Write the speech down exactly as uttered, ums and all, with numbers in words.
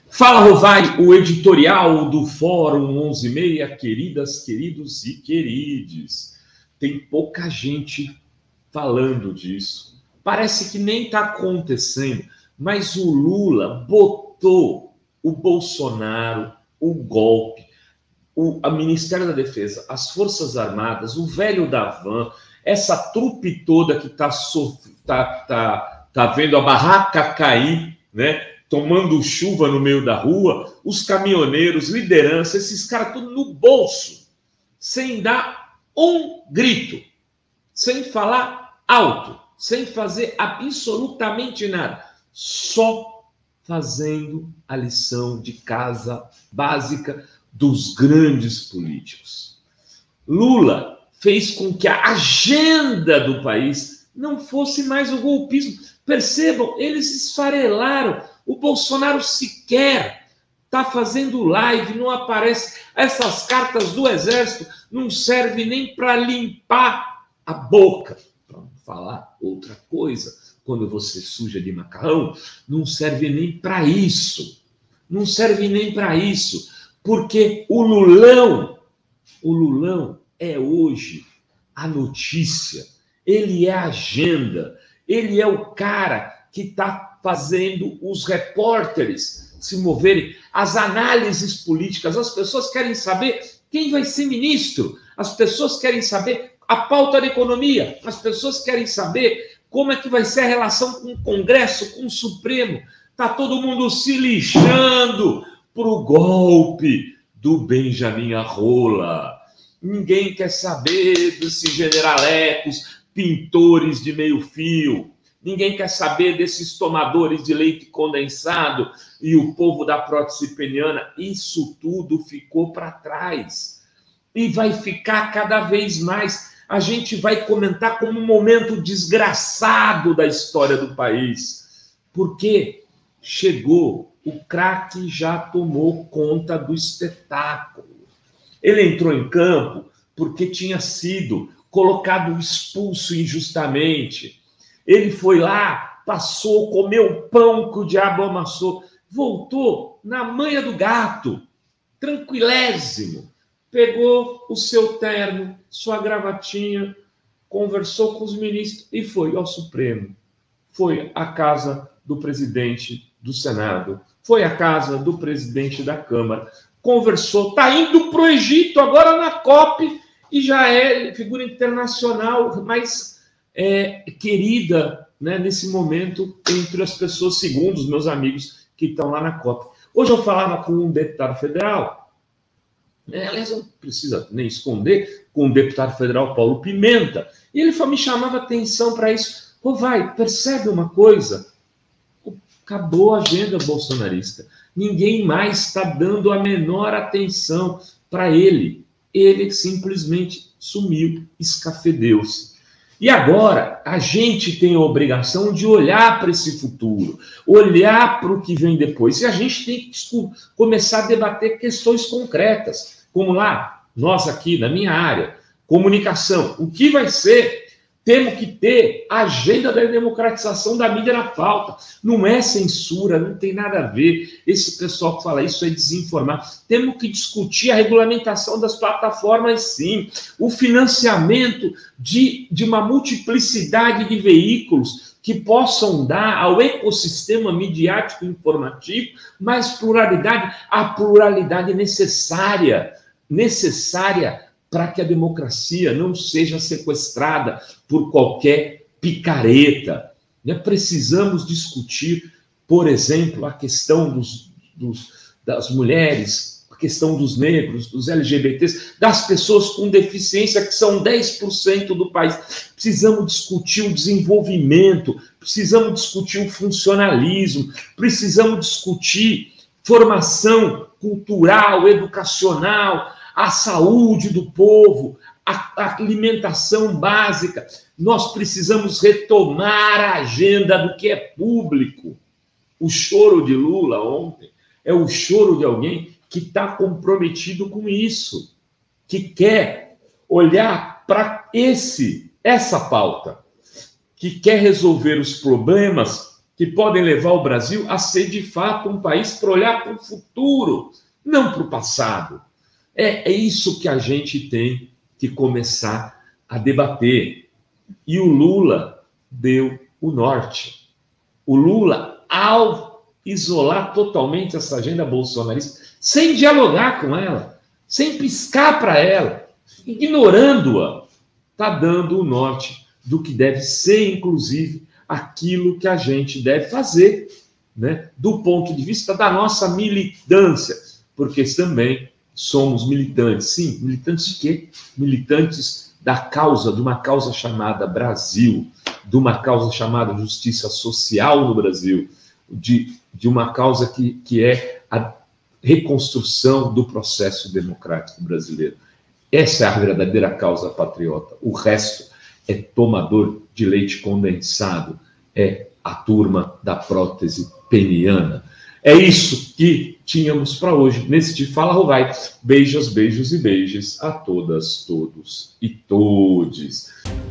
Fala, Rovai, o editorial do Fórum onze e meia, queridas, queridos e querides. Tem pouca gente falando disso. Parece que nem está acontecendo, mas o Lula botou o Bolsonaro, o golpe, o a Ministério da Defesa, as Forças Armadas, o velho da van, essa trupe toda que está tá, tá, tá vendo a barraca cair, né? Tomando chuva no meio da rua, os caminhoneiros, liderança, esses caras tudo no bolso, sem dar um grito, sem falar alto, sem fazer absolutamente nada, só fazendo a lição de casa básica dos grandes políticos. Lula fez com que a agenda do país não fosse mais o golpismo. Percebam, eles esfarelaram. O Bolsonaro sequer está fazendo live, não aparece. Essas cartas do Exército não servem nem para limpar a boca. Para falar outra coisa, quando você suja de macarrão, não serve nem para isso. Não serve nem para isso. Porque o Lulão, o Lulão é hoje a notícia. Ele é a agenda. Ele é o cara que está fazendo os repórteres se moverem, as análises políticas. As pessoas querem saber quem vai ser ministro, as pessoas querem saber a pauta da economia, as pessoas querem saber como é que vai ser a relação com o Congresso, com o Supremo. Está todo mundo se lixando para o golpe do Benjamin Arrola. Ninguém quer saber desses generalecos, pintores de meio fio. Ninguém quer saber desses tomadores de leite condensado e o povo da prótese peniana. Isso tudo ficou para trás. E vai ficar cada vez mais. A gente vai comentar como um momento desgraçado da história do país. Porque chegou, o craque já tomou conta do espetáculo. Ele entrou em campo porque tinha sido colocado expulso injustamente. Ele foi lá, passou, comeu pão que o diabo amassou, voltou na manha do gato, tranquilésimo. Pegou o seu terno, sua gravatinha, conversou com os ministros e foi ao Supremo. Foi à casa do presidente do Senado, foi à casa do presidente da Câmara, conversou, está indo para o Egito agora na COP e já é figura internacional, mas... É, querida, né, nesse momento entre as pessoas, segundo os meus amigos que estão lá na COP. Hoje eu falava com um deputado federal, né, aliás, não precisa nem esconder, com o deputado federal Paulo Pimenta, e ele me chamava atenção para isso. Pô, vai, percebe uma coisa? Acabou a agenda bolsonarista. Ninguém mais está dando a menor atenção para ele. Ele simplesmente sumiu, escafedeu-se. E agora, a gente tem a obrigação de olhar para esse futuro, olhar para o que vem depois. E a gente tem que começar a debater questões concretas, como lá, nós aqui, na minha área, comunicação. O que vai ser? Temos que ter a agenda da democratização da mídia na pauta. Não é censura, não tem nada a ver. Esse pessoal que fala isso é desinformar. Temos que discutir a regulamentação das plataformas, sim. O financiamento de, de uma multiplicidade de veículos que possam dar ao ecossistema midiático informativo mais pluralidade, a pluralidade necessária, necessária para que a democracia não seja sequestrada por qualquer picareta. Né? Precisamos discutir, por exemplo, a questão dos, dos, das mulheres, a questão dos negros, dos L G B Ts, das pessoas com deficiência, que são dez por cento do país. Precisamos discutir o desenvolvimento, precisamos discutir o funcionalismo, precisamos discutir formação cultural, educacional, a saúde do povo, a alimentação básica. Nós precisamos retomar a agenda do que é público. O choro de Lula ontem é o choro de alguém que está comprometido com isso, que quer olhar para esse essa pauta, que quer resolver os problemas que podem levar o Brasil a ser, de fato, um país para olhar para o futuro, não para o passado. É, é isso que a gente tem que começar a debater. E o Lula deu o norte. O Lula, ao isolar totalmente essa agenda bolsonarista, sem dialogar com ela, sem piscar para ela, ignorando-a, está dando o norte do que deve ser, inclusive, aquilo que a gente deve fazer, né, do ponto de vista da nossa militância, porque também somos militantes. Sim, militantes de quê? Militantes da causa, de uma causa chamada Brasil, de uma causa chamada justiça social no Brasil, de, de uma causa que, que é a reconstrução do processo democrático brasileiro. Essa é a verdadeira causa patriota. O resto é tomador de leite condensado, é a turma da prótese peniana. É isso que tínhamos para hoje, nesse de Fala Rovai. Beijos, beijos e beijos a todas, todos e todes.